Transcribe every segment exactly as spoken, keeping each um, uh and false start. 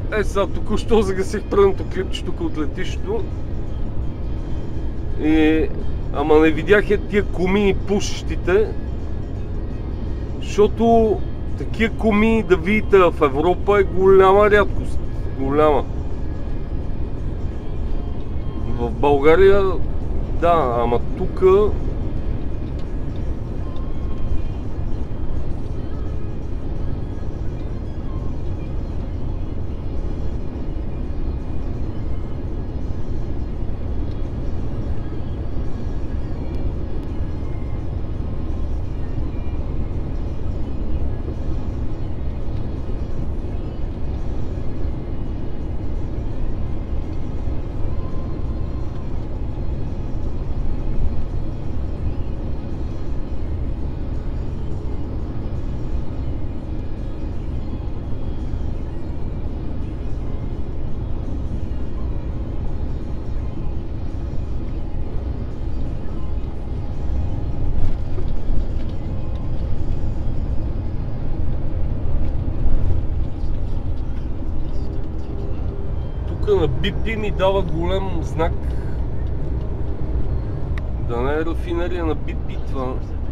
Е, сега току-що загасих предното клипче тук от летището. И... Ама не видях е тия комини пушещите, защото такива комини да видите в Европа е голяма рядкост. Голяма. В България, да, ама тук... На Би Пи ми дава голям знак. Да не е рафинерия на Би Пи това.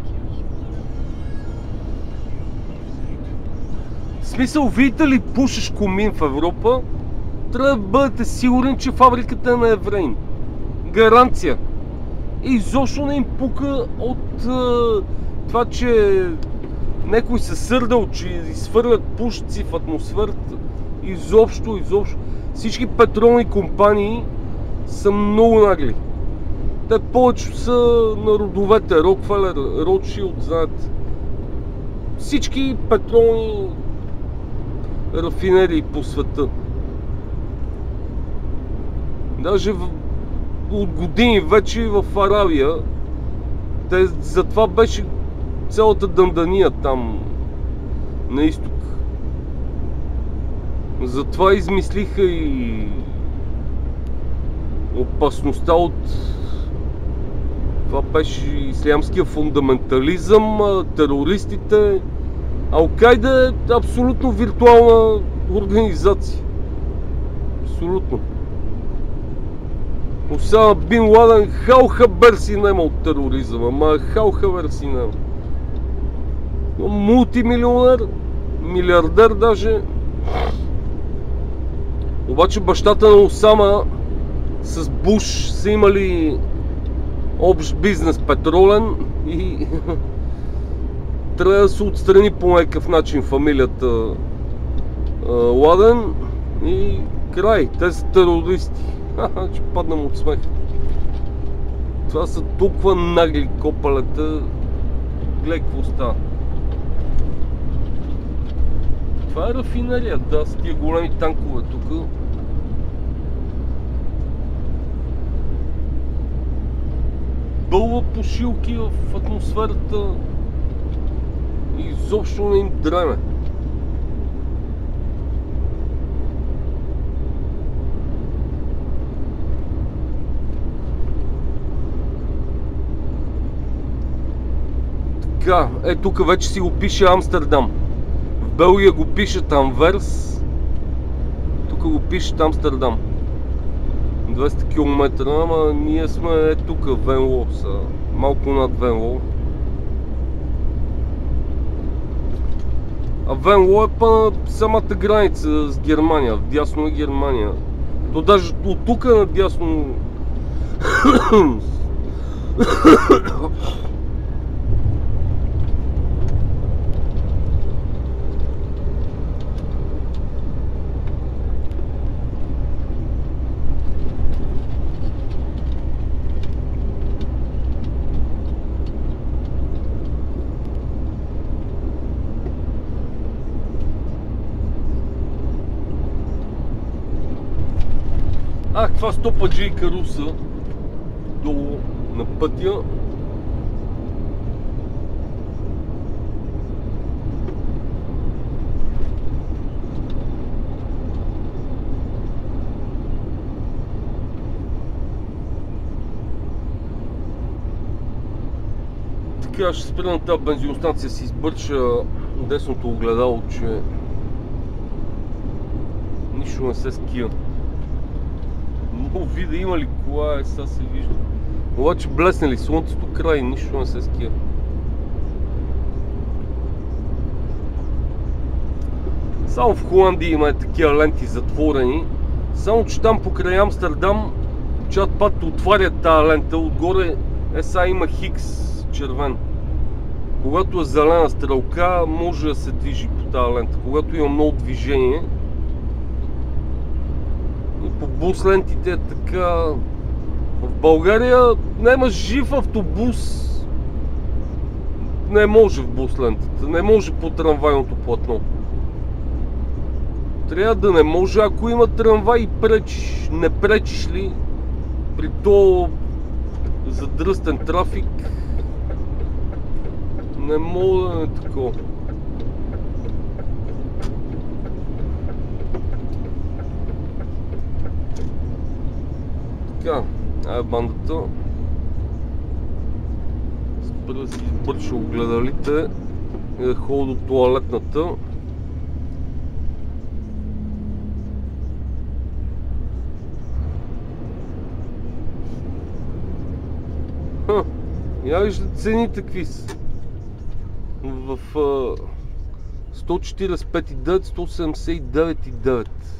В смисъл, видите ли пушиш комин в Европа, трябва да бъдете сигурни, че фабриката е на евреин. Гаранция. И изобщо не им пука от uh, това, че някой се сърдал, че изхвърлят пушци в атмосферата. Изобщо, изобщо. Всички петролни компании са много нагли. Те повече са на родовете, Рокфелер, Ротшилд, знаете. Всички петролни рафинерии по света. Даже в, от години вече в Аравия, те, затова беше цялата дъндания там на изток. Затова измислиха и опасността от това беше ислямския фундаментализъм, терористите. Ал-Кайда е абсолютно виртуална организация. Абсолютно. Осама Бин Ладен хал хабер си нема от тероризъм, ама хал хабер си нема. Мултимилионер, милиардер даже. Обаче бащата на Осама с Буш са имали общ бизнес петролен и трябва да се отстрани по някакъв начин фамилията Ладен и край. Те са терористи. Ха-ха, ще паднем от смех. Това са толкова нагли копалета. Гледай какво става. Това е рафинерия, да, с тия големи танкове тук. Бълва пушилки в атмосферата и изобщо не им дреме. Така, е тук вече си го пише Амстердам. В Белгия го пишат Анверс, тук го пишат Амстердам. двеста километра, ама ние сме е тук, Венло, са малко над Венло. А Венло е па самата граница с Германия, вдясно е Германия. То даже от тук е надясно. А, каква стопа Джей Каруса долу на пътя. Така, ще спра на тази бензиностанция, си избърча десното огледало, че нищо не се ския. Но вида има ли кола, е, сега се вижда. Обаче блесне ли слънцето, край, нищо не се ския. Само в Холандия има такива ленти затворени. Само че там покрай Амстердам, чат пат отварят тази лента, отгоре е сега има хикс червен. Когато е зелена стрелка, може да се движи по тази лента. Когато има много движение, и по бус лентите е така. В България няма жив автобус. Не може в бус лентата, не може по трамвайното платно. Трябва да не може, ако има трамвай и пречиш. Не пречиш ли при то задръстен трафик, не мога да е такова. Така, ай бандата. Спра да си избърша огледалите и да ходя до тоалетната. Ха, я вижда цените какви са. В сто четиридесет и пет и девет, сто седемдесет и девет и девет.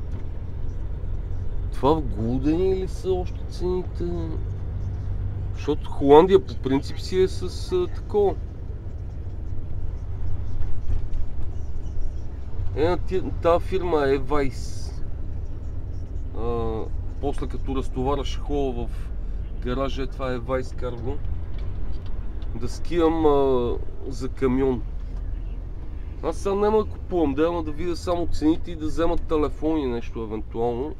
Това в Гулдени ли са още цените? Защото Холандия по принцип си е с а, такова. Е, тази фирма е Вайс. После като разтовараш хола в гаража, това е Вайс Карго. Да скиям а, за камион. Аз сега няма да купувам, да да видя само цените и да вземат телефони нещо евентуално.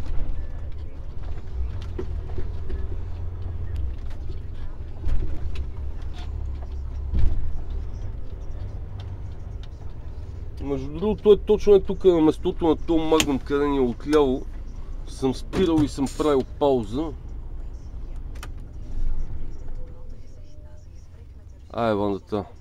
Между другото, той точно е тук на местото на този Магнум, къде ни е отляво. Съм спирал и съм правил пауза. Ай, бандата.